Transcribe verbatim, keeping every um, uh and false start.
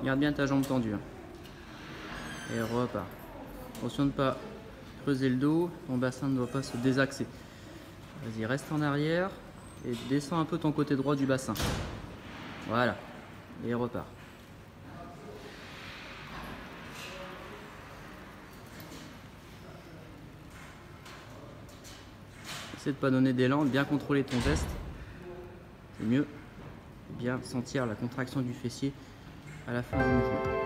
Garde bien ta jambe tendue. Hein. Et repart. Attention de ne pas creuser le dos, ton bassin ne doit pas se désaxer. Vas-y, reste en arrière et descends un peu ton côté droit du bassin. Voilà. Et repart. Essaie de ne pas donner d'élan, bien contrôler ton geste. C'est mieux. Bien sentir la contraction du fessier à la fin du mouvement.